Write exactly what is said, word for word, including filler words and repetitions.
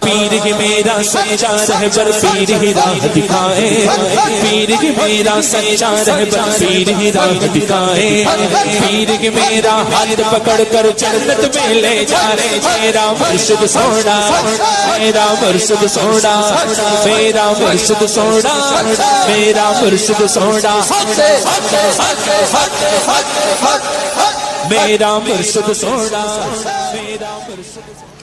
पीर ही मेरा सच्चा रहबर पीर ही राह दिखाए, पीर ही मेरा सच्चा रहबर पीर ही राह दिखाए, पीर ही मेरा हाथ पकड़ कर जन्नत में ले जा रे। मेरा मुर्शिद सोना, मेरा मुर्शिद सोना, मेरा मुर्शिद सोना, मेरा मुर्शिद सोना, मेरा मुर्शिद सोना, मेरा मुर्शिद